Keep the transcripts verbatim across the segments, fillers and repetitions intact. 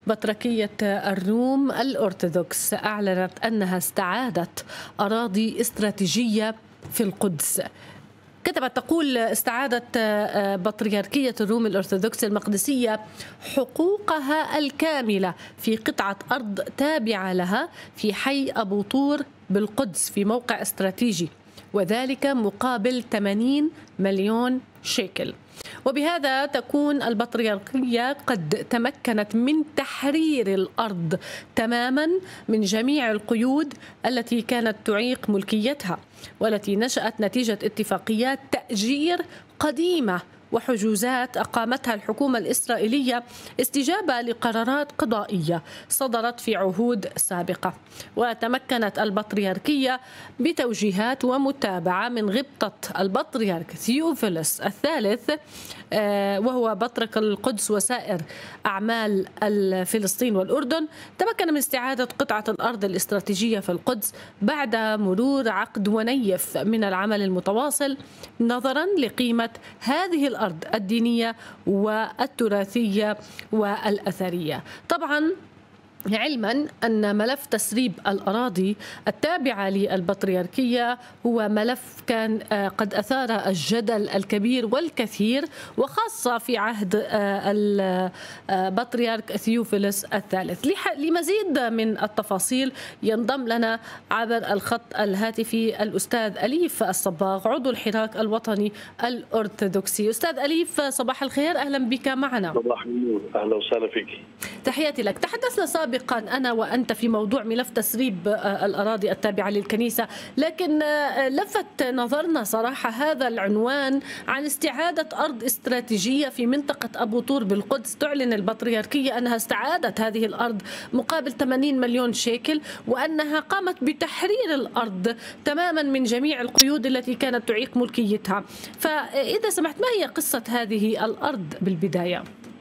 بطركية الروم الأرثوذكس أعلنت أنها استعادت أراضي استراتيجية في القدس. كتبت تقول استعادت بطريركية الروم الأرثوذكس المقدسية حقوقها الكاملة في قطعة أرض تابعة لها في حي أبو طور بالقدس في موقع استراتيجي، وذلك مقابل ثمانين مليون شيكل. وبهذا تكون البطريركية قد تمكنت من تحرير الأرض تماما من جميع القيود التي كانت تعيق ملكيتها، والتي نشأت نتيجة اتفاقيات تأجير قديمة وحجوزات أقامتها الحكومة الإسرائيلية استجابة لقرارات قضائية صدرت في عهود سابقة. وتمكنت البطريركية بتوجيهات ومتابعة من غبطة البطريرك ثيوفيلوس الثالث، وهو بطرك القدس وسائر أعمال فلسطين والأردن. تمكن من استعادة قطعة الأرض الاستراتيجية في القدس بعد مرور عقد ونيف من العمل المتواصل، نظرا لقيمة هذه الأرض الدينية والتراثية والأثرية. طبعا علما أن ملف تسريب الأراضي التابعة للبطريركية هو ملف كان قد أثار الجدل الكبير والكثير، وخاصة في عهد البطريرك ثيوفيلوس الثالث. لمزيد من التفاصيل ينضم لنا عبر الخط الهاتفي الأستاذ أليف الصباغ عضو الحراك الوطني الأرثوذكسي. أستاذ أليف صباح الخير، أهلا بك معنا. صباح النور، أهلا وسهلا فيك. تحياتي لك. تحدثنا سابقا أنا وأنت في موضوع ملف تسريب الأراضي التابعة للكنيسة، لكن لفت نظرنا صراحة هذا العنوان عن استعادة أرض استراتيجية في منطقة أبو طور بالقدس. تعلن البطريركية أنها استعادت هذه الأرض مقابل ثمانين مليون شيكل، وأنها قامت بتحرير الأرض تماما من جميع القيود التي كانت تعيق ملكيتها. فإذا سمحت، ما هي قصة هذه الأرض بالبداية؟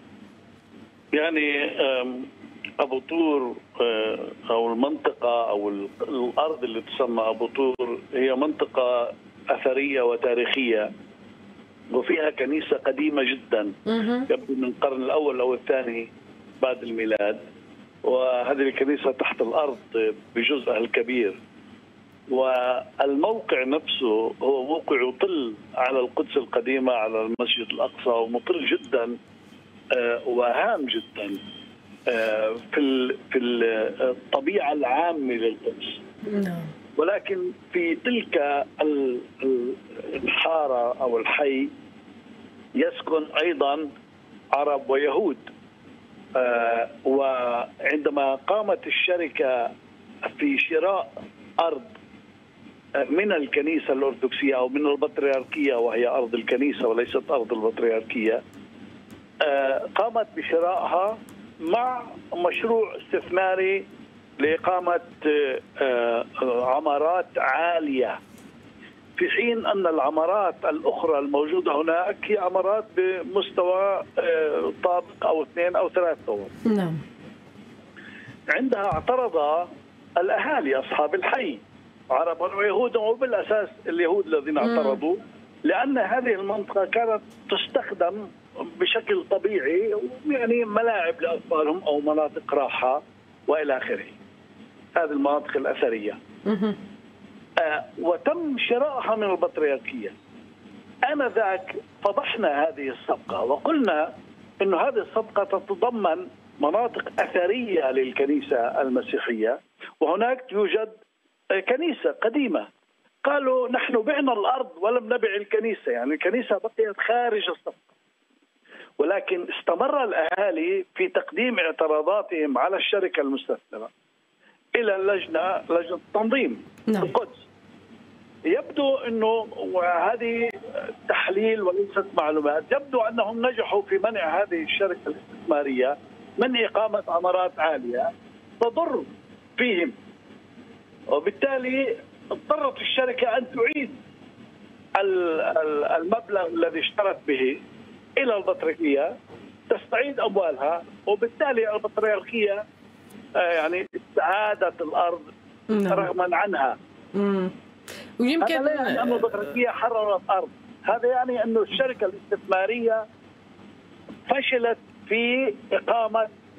يعني أبو طور أو المنطقة أو الأرض اللي تسمى أبو طور هي منطقة أثرية وتاريخية، وفيها كنيسة قديمة جدا يبدو من القرن الأول أو الثاني بعد الميلاد، وهذه الكنيسة تحت الأرض بجزءها الكبير. والموقع نفسه هو موقع يطل على القدس القديمة، على المسجد الأقصى، ومطل جدا وهام جدا في في الطبيعة العامة للقدس. ولكن في تلك الحارة أو الحي يسكن أيضا عرب ويهود، وعندما قامت الشركة في شراء أرض من الكنيسة الأرثوذكسية أو من البطريركية، وهي أرض الكنيسة وليست أرض البطريركية، قامت بشرائها مع مشروع استثماري لإقامة عمارات عالية، في حين أن العمارات الأخرى الموجودة هناك هي عمارات بمستوى طابق أو اثنين أو ثلاث طوابق. نعم. عندها اعترض الأهالي أصحاب الحي عربا ويهودا، وبالأساس اليهود الذين اعترضوا، لأن هذه المنطقة كانت تستخدم بشكل طبيعي، يعني ملاعب لأطفالهم أو مناطق راحة وإلى آخره، هذه المناطق الأثرية. آه وتم شرائها من البطريركية. آنذاك فضحنا هذه الصفقة وقلنا أن هذه الصفقة تتضمن مناطق أثرية للكنيسة المسيحية، وهناك يوجد كنيسة قديمة. قالوا نحن بعنا الأرض ولم نبع الكنيسة، يعني الكنيسة بقيت خارج الصفقة. ولكن استمر الأهالي في تقديم اعتراضاتهم على الشركة المستثمرة إلى اللجنة، لجنة التنظيم في القدس. يبدو أنه، وهذه تحليل وليست معلومات، يبدو أنهم نجحوا في منع هذه الشركة الاستثمارية من إقامة عمارات عالية تضر فيهم، وبالتالي اضطرت الشركة أن تعيد المبلغ الذي اشترت به إلى البطريركية، تستعيد أموالها، وبالتالي البطريركية يعني استعادت الأرض رغما عنها. مم. ويمكن هذا لا يعني أن البطريركية حررت أرض، هذا يعني أن الشركة الاستثمارية فشلت في إقامة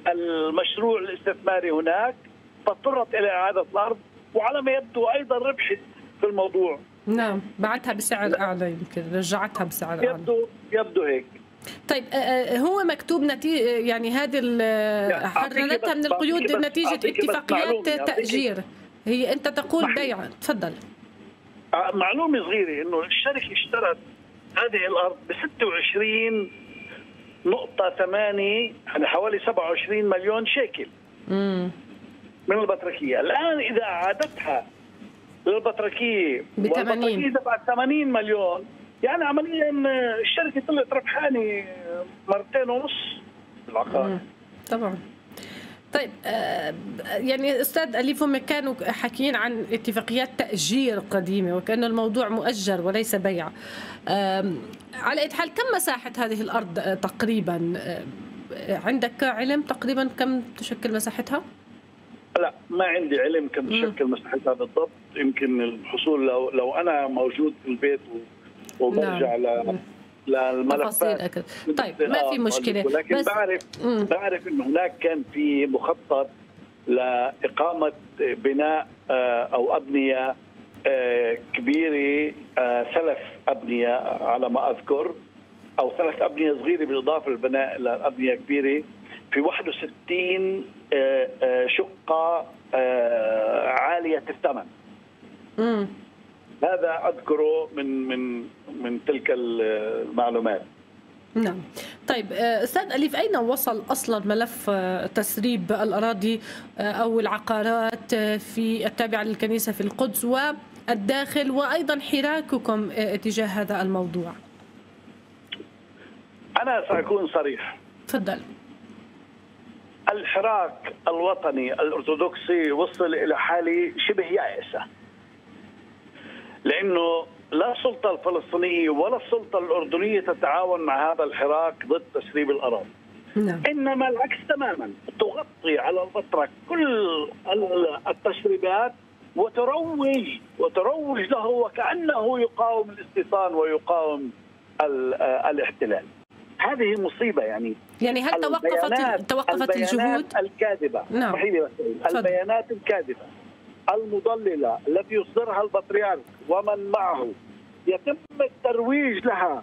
المشروع الاستثماري هناك، فاضطرت الى اعاده الارض، وعلى ما يبدو ايضا ربحت في الموضوع. نعم، بعتها بسعر اعلى، يمكن رجعتها بسعر اعلى. يبدو يبدو هيك. طيب هو مكتوب نتيجة، يعني هذه حررتها من القيود نتيجة اتفاقيات تأجير، هي أنت تقول بيع. تفضل. معلومة صغيرة إنه الشركة اشترت هذه الأرض ب ستة وعشرين نقطة ثمانية، يعني حوالي سبعة وعشرين مليون شيكل مم. من البطريركية. الآن إذا أعادتها للبطريركية والبطريركية دفعت ثمانين مليون، يعني عمليا الشركة طلعت ربحانة مرتين ونص بالعقار. طبعا. طيب يعني استاذ أليف، هم كانوا حكيين عن اتفاقيات تأجير قديمة وكأن الموضوع مؤجر وليس بيع. على أي حال، كم مساحة هذه الأرض تقريبا؟ عندك علم تقريبا كم تشكل مساحتها؟ لا، ما عندي علم كم تشكل مساحتها بالضبط. يمكن الحصول لو لو أنا موجود في البيت وبرجع ل للملفات. طيب ما في مشكله، ولكن بس بعرف مم. بعرف انه هناك كان في مخطط لاقامه بناء او ابنيه كبيره، ثلاث ابنيه على ما اذكر، او ثلاث ابنيه صغيره بالاضافه للبناء لابنيه كبيره في واحد وستين شقه عاليه الثمن. امم هذا أذكره من من من تلك المعلومات. نعم. طيب أستاذ أليف، أين وصل أصلا ملف تسريب الأراضي أو العقارات في التابعة للكنيسة في القدس والداخل، وأيضا حراككم تجاه هذا الموضوع؟ أنا سأكون صريح. تفضل. الحراك الوطني الأرثوذكسي وصل إلى حالة شبه يائسة، لأنه لا السلطة الفلسطينية ولا السلطة الأردنية تتعاون مع هذا الحراك ضد تسريب الأراضي. نعم. إنما العكس تماما، تغطي على البطرك كل التسريبات وتروج وتروج له وكأنه يقاوم الاستيطان ويقاوم الاحتلال. هذه مصيبة. يعني يعني هل توقفت توقفت الجهود الكاذبة؟ نعم. البيانات الكاذبة المضللة التي يصدرها البطريرك ومن معه يتم الترويج لها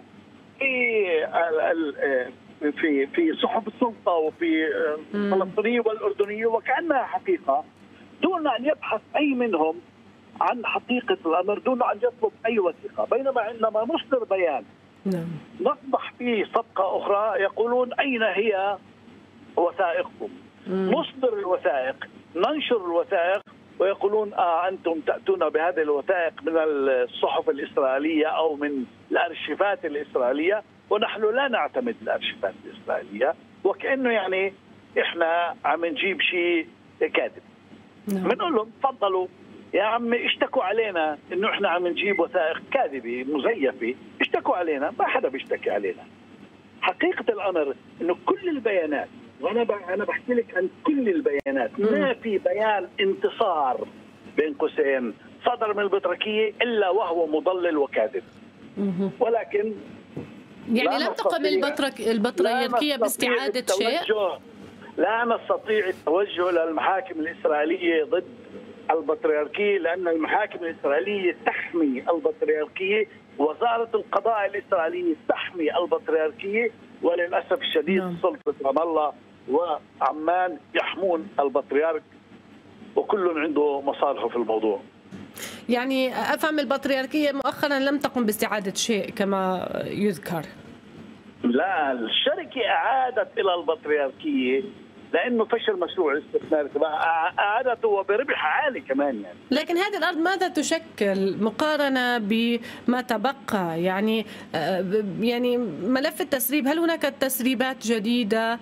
في في في صحف السلطة وفي الفلسطينية والأردنية وكأنها حقيقة، دون أن يبحث أي منهم عن حقيقة الأمر، دون أن يطلب أي وثيقة. بينما عندما نصدر بيان نصبح فيه صفقة أخرى يقولون أين هي وثائقكم؟ نصدر الوثائق، ننشر الوثائق، ويقولون آه أنتم تأتون بهذه الوثائق من الصحف الإسرائيلية أو من الأرشيفات الإسرائيلية، ونحن لا نعتمد الأرشيفات الإسرائيلية، وكأنه يعني إحنا عم نجيب شيء كاذب. بنقول لهم تفضلوا يا عم، اشتكوا علينا إنه إحنا عم نجيب وثائق كاذبة مزيفة، اشتكوا علينا، ما حدا بيشتكي علينا. حقيقة الأمر إنه كل البيانات، وانا انا بحكي لك عن كل البيانات، ما في بيان انتصار بين قوسين صدر من البطريركيه الا وهو مضلل وكاذب. ولكن يعني لم تقم البطرك البطريركيه باستعاده شيء؟ لا نستطيع التوجه للمحاكم الاسرائيليه ضد البطريركيه، لان المحاكم الاسرائيليه تحمي البطريركيه، وزاره القضاء الاسرائيليه تحمي البطريركيه، وللاسف الشديد نعم. سلطه رام الله وعمان يحمون البطريرك، وكل عنده مصالحه في الموضوع. يعني افهم البطريركيه مؤخرا لم تقم باستعاده شيء كما يذكر. لا، الشركه اعادت الى البطريركيه لانه فشل مشروع الاستثمار، اعادته وبربح عالي كمان يعني. لكن هذه الارض ماذا تشكل مقارنه بما تبقى؟ يعني يعني ملف التسريب، هل هناك تسريبات جديده؟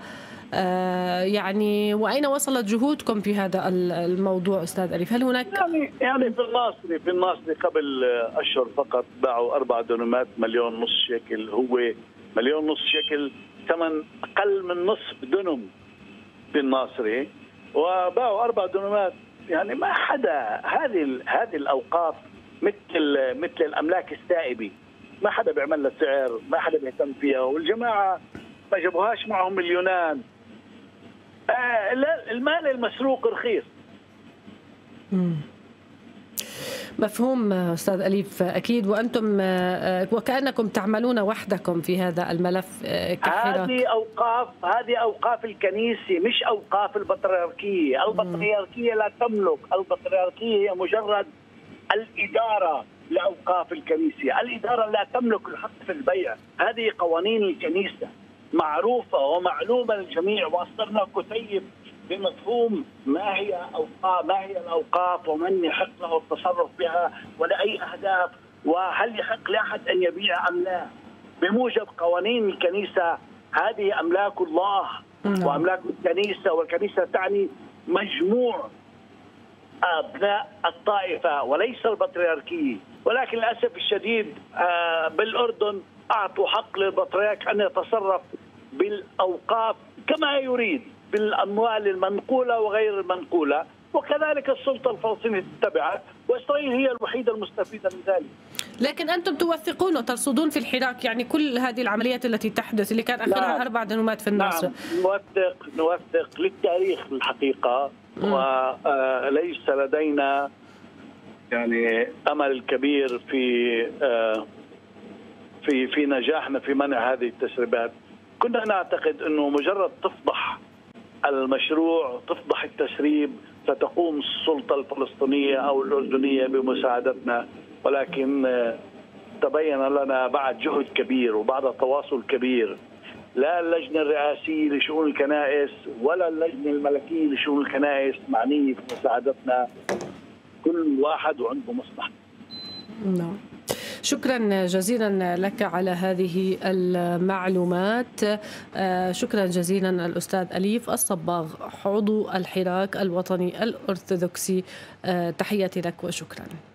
يعني واين وصلت جهودكم في هذا الموضوع استاذ أليف؟ هل هناك يعني يعني في الناصري في الناصري قبل اشهر فقط باعوا اربع دونمات مليون نص شيكل، هو مليون نص شيكل ثمن اقل من نصف دونم في الناصري، وباعوا اربع دونمات. يعني ما حدا، هذه هذه الاوقاف مثل مثل الاملاك السائبه، ما حدا بيعمل لها سعر، ما حدا بيهتم فيها، والجماعه ما جابوهاش معهم اليونان آه لا، المال المسروق رخيص. مم. مفهوم أستاذ أليف أكيد، وأنتم وكأنكم تعملون وحدكم في هذا الملف كحراك. هذه أوقاف هذه أوقاف الكنيسة مش أوقاف البطريركية. البطريركية لا تملك، البطريركية هي مجرد الإدارة لأوقاف الكنيسة. الإدارة لا تملك الحق في البيع. هذه قوانين الكنيسة معروفة ومعلومة للجميع، وأصدرنا كتيب بمفهوم ما هي أوقاف، ما هي الأوقاف، ومن يحق له التصرف بها ولأي أهداف، وهل يحق لأحد أن يبيع أم لا. بموجب قوانين الكنيسة هذه أملاك الله وأملاك الكنيسة، والكنيسة تعني مجموع أبناء الطائفة وليس البطريركية. ولكن للأسف الشديد بالأردن أعطوا حق للبطريرك أن يتصرف بالأوقاف كما يريد، بالأموال المنقولة وغير المنقولة، وكذلك السلطة الفلسطينية تتبعها، وإسرائيل هي الوحيدة المستفيدة من ذلك. لكن أنتم توثقون وترصدون في الحراك يعني كل هذه العمليات التي تحدث اللي كان آخرها نعم. أربع دنومات في النصر. نعم. نوثق نوثق للتاريخ الحقيقة، وليس لدينا يعني أمل كبير في في في نجاحنا في منع هذه التسريبات. كنا نعتقد أنه مجرد تفضح المشروع، تفضح التسريب، ستقوم السلطة الفلسطينية أو الأردنية بمساعدتنا، ولكن تبين لنا بعد جهد كبير وبعد تواصل كبير، لا اللجنة الرئاسية لشؤون الكنائس ولا اللجنة الملكية لشؤون الكنائس معنية بمساعدتنا، كل واحد وعنده مصلحة. نعم. شكرا جزيلا لك على هذه المعلومات. شكرا جزيلا الأستاذ أليف الصباغ عضو الحراك الوطني الأرثوذكسي. تحياتي لك وشكرا.